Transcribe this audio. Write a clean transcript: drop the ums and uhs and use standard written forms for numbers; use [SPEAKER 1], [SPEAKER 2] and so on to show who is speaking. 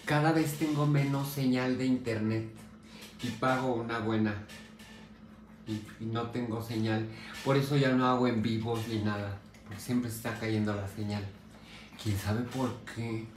[SPEAKER 1] Cada vez tengo menos señal de internet y pago una buena y no tengo señal. Por eso ya no hago en vivos ni nada, porque siempre está cayendo la señal. ¿Quién sabe por qué?